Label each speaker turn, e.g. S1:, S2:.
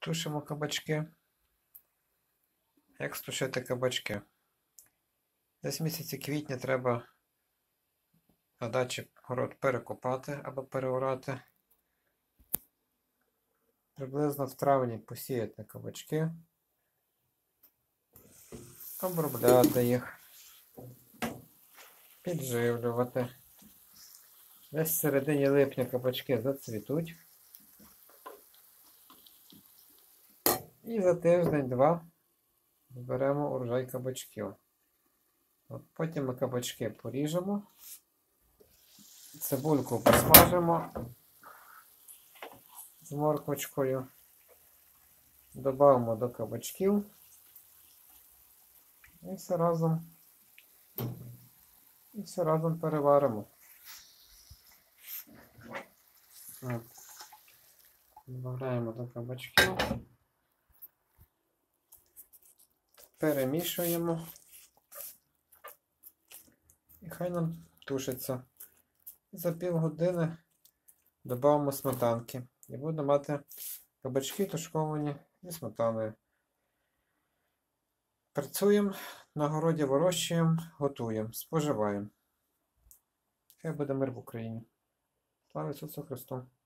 S1: Тушимо кабачки. Як стушити кабачки? Десь в місяці квітня треба на дачі город перекопати або переорати. Приблизно в травні посіяти кабачки, обробляти їх, підживлювати. Десь в середині липня кабачки зацвітуть. І за тиждень-два зберемо урожай кабачків. Потім ми кабачки поріжемо, цибульку посмажимо з морквочкою, додамо до кабачків і все разом переваримо. Додаємо до кабачків, перемішуємо і хай нам тушиться. За півгодини додамо сметанки і будемо мати кабачки тушковані зі сметаною. Працюємо, на городі вирощуємо, готуємо, споживаємо. Хай буде мир в Україні. Слава Ісусу Христу!